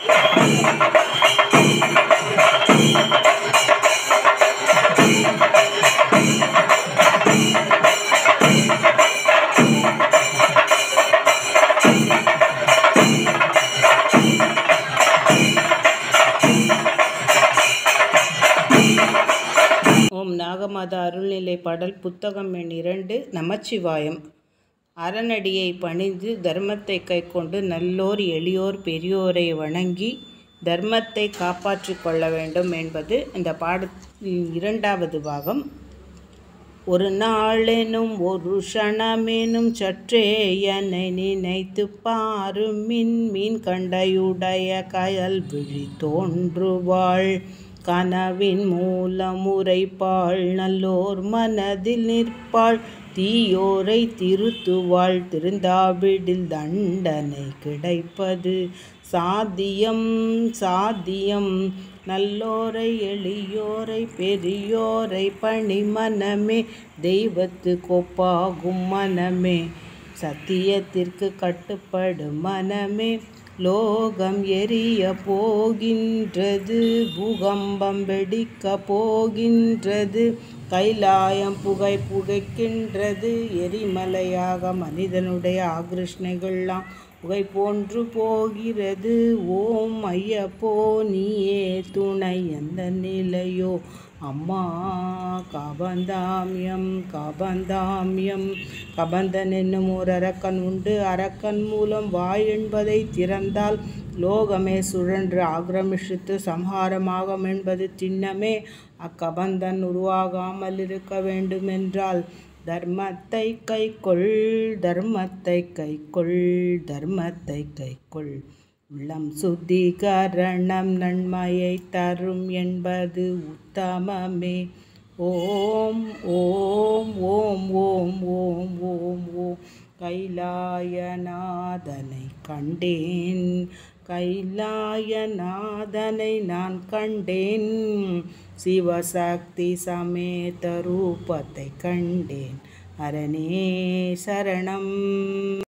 ஓம் நாகமாதா அருள்நிலை பாடல் புத்தகம் எண் 2 நமச்சிவாயம். அறநடியை பணிந்து தர்மத்தை கைக்கொண்டு நல்லோர் எளியோர் பெரியோரை வணங்கி தர்மத்தை காப்பாற்றி கொள்ள வேண்டும் என்பது இந்த பாடத்தின் 2வது பாகம். ஒரு நாளெனும் ஒரு க்ஷணமெனும் சற்றே என்னை நினைத்து பாரும் மீன் கண்டையுடைய கயல் விழி தோன்றுவாள் கனவின் மூலம் உரைப்பாள் நல்லோர் மனதில் நிற்பாள் தீயோரை திருத்துவாள் திருந்தாவிடில் தண்டனை கிடைப்பது சாத்தியம் சாத்தியம். நல்லோரை எளியோரை பெரியோரை பணி மனமே தெய்வத்து கொப்பாகும் மனமே சத்தியத்திற்கு கட்டுப்படும் மனமே. லோகம் எரிய போகின்றது பூகம்பம் வெடிக்க போகின்றது கைலாயம் புகைக்கின்றது எரிமலையாக மனிதனுடைய ஆக்ருஷ்ணைகள்லாம் புகை போன்று போகிறது. ஓம் ஐயப்போ நீயே துணை எந்த நிலையோ அம்மா காபந்தாமியம் காபந்தாமியம். கபந்தன் என்னும் ஒரு அரக்கன் உண்டு. அரக்கன் மூலம் வாய் என்பதை திறந்தால் லோகமே சுழன்று ஆக்கிரமித்து சம்ஹாரமாகும் என்பது திண்ணமே. அக்கபந்தன் உருவாகாமல் இருக்க வேண்டுமென்றால் தர்மத்தை கைக்கொள் தர்மத்தை கைக்கொள் தர்மத்தை கைக்கொள். உள்ளம் சுத்திகரணம் நன்மையை தரும் என்பது உத்தமமே. ஓம் ஓம் ஓம் ஓம் ஓம் ஓம் ஓம். கைலாயநாதனை கண்டேன் கைலாயநாதனை நான் கண்டேன் சிவசக்தி சமேத ரூபத்தை கண்டேன். அரணே சரணம்.